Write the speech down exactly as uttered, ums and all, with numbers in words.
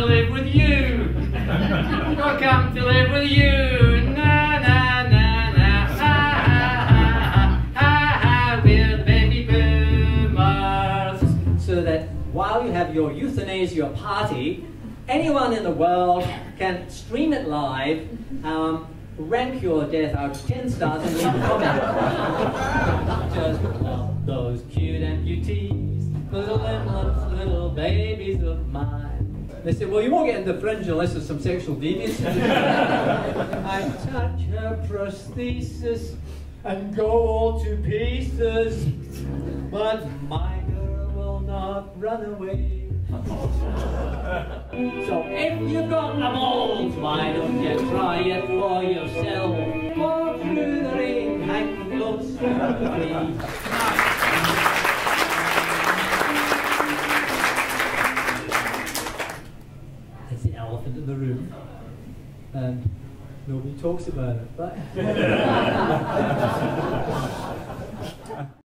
live with you. I come to live with you. Na na na na. Ha ha ha ha ha. We're the baby boomers. So that while you have your euthanasia party, anyone in the world can stream it live, um, rank your death out of ten stars and leave a comment. Just love those cute amputees, little limbless little babies of mine. They said, well, you won't get into Fringe unless there's some sexual deviance. I touch her prosthesis and go all to pieces, but my girl will not run away. So if you've got the balls, why don't you try it for yourself? Go through the rain, hang close to the tree. There's the elephant in the room, and nobody talks about it, but